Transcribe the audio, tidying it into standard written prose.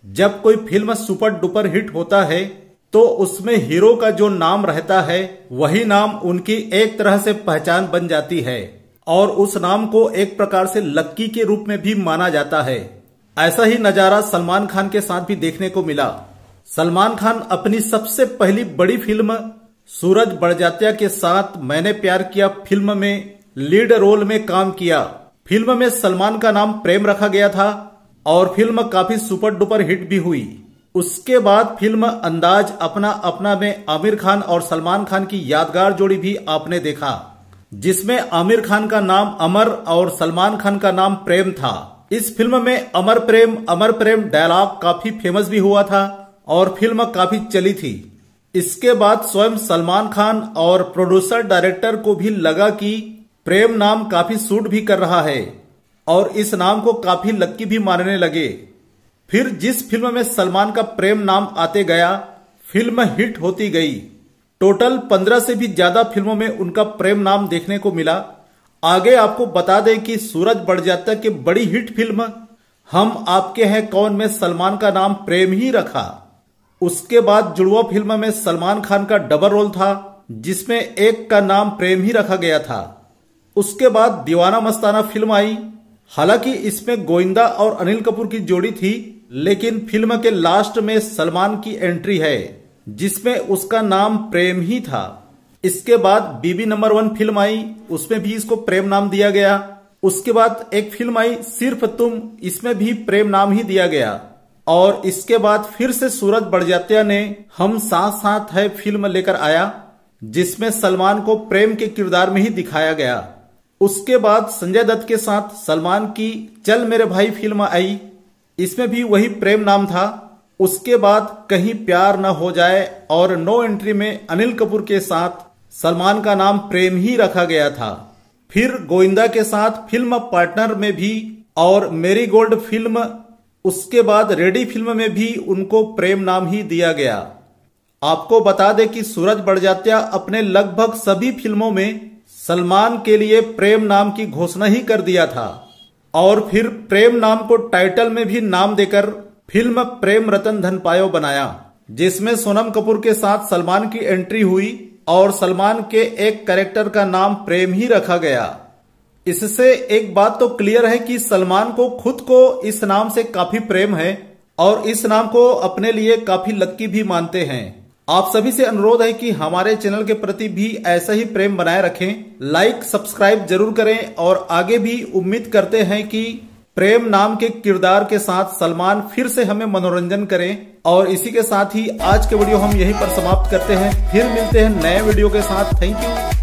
जब कोई film super duper hit होता है तो उसमें हीरो का जो नाम रहता है वही नाम उनकी एक तरह से पहचान बन जाती है और उस नाम को एक प्रकार से लक्की के रूप में भी माना जाता है। ऐसा ही नजारा सलमान खान के साथ भी देखने को मिला। सलमान खान अपनी सबसे पहली बड़ी फिल्म सूरज बड़जात्या के साथ मैंने प्यार किया फिल्म में लीड रोल में काम किया। फिल्म में सलमान का नाम प्रेम रखा गया था और फिल्म काफी सुपर डुपर हिट भी हुई। उसके बाद फिल्म अंदाज अपना अपना में आमिर खान और सलमान खान की यादगार जोड़ी भी आपने देखा, जिसमें आमिर खान का नाम अमर और सलमान खान का नाम प्रेम था। इस फिल्म में अमर प्रेम डायलॉग काफी फेमस भी हुआ था और फिल्म काफी चली थी। इसके बाद स्वयं सलमान खान और प्रोड्यूसर डायरेक्टर को भी लगा कि प्रेम नाम काफी सूट भी कर रहा है और इस नाम को काफी लक्की भी मानने लगे। फिर जिस फिल्म में सलमान का प्रेम नाम आते गया, फिल्म हिट होती गई। टोटल 15 से भी ज्यादा फिल्मों में उनका प्रेम नाम देखने को मिला। आगे आपको बता दें कि सूरज बड़जात्या की बड़ी हिट फिल्म हम आपके हैं कौन में सलमान का नाम प्रेम ही रखा। उसके बाद जुड़वा फिल्म में सलमान खान का डबल रोल था, जिसमें एक का नाम प्रेम ही रखा गया था। उसके बाद दीवाना मस्ताना फिल्म आई। हालांकि इसमें गोविंदा और अनिल कपूर की जोड़ी थी, लेकिन फिल्म के लास्ट में सलमान की एंट्री है, जिसमें उसका नाम प्रेम ही था। इसके बाद बीबी नंबर 1 फिल्म आई, उसमें भी इसको प्रेम नाम दिया गया। उसके बाद एक फिल्म आई सिर्फ तुम, इसमें भी प्रेम नाम ही दिया गया। और इसके बाद फिर से सूरज बड़जात्या ने हम साथ साथ है फिल्म लेकर आया, जिसमें सलमान को प्रेम के किरदार में ही दिखाया गया। उसके बाद संजय दत्त के साथ सलमान की चल मेरे भाई फिल्म आई, इसमें भी वही प्रेम नाम था। उसके बाद कहीं प्यार न हो जाए और नो एंट्री में अनिल कपूर के साथ सलमान का नाम प्रेम ही रखा गया था। फिर गोविंदा के साथ फिल्म पार्टनर में भी और मेरी गोल्ड फिल्म, उसके बाद रेडी फिल्म में भी उनको प्रेम नाम ही दिया गया। आपको बता दें कि सूरज बड़जात्या अपने लगभग सभी फिल्मों में सलमान के लिए प्रेम नाम की घोषणा ही कर दिया था और फिर प्रेम नाम को टाइटल में भी नाम देकर फिल्म प्रेम रतन धन पायो बनाया, जिसमें सोनम कपूर के साथ सलमान की एंट्री हुई और सलमान के एक कैरेक्टर का नाम प्रेम ही रखा गया। इससे एक बात तो क्लियर है कि सलमान को खुद को इस नाम से काफी प्रेम है और इस नाम को अपने लिए काफी लक्की भी मानते हैं। आप सभी से अनुरोध है कि हमारे चैनल के प्रति भी ऐसा ही प्रेम बनाए रखें, लाइक सब्सक्राइब जरूर करें और आगे भी उम्मीद करते हैं कि प्रेम नाम के किरदार के साथ सलमान फिर से हमें मनोरंजन करें। और इसी के साथ ही आज के वीडियो हम यहीं पर समाप्त करते हैं। फिर मिलते हैं नए वीडियो के साथ। Thank you.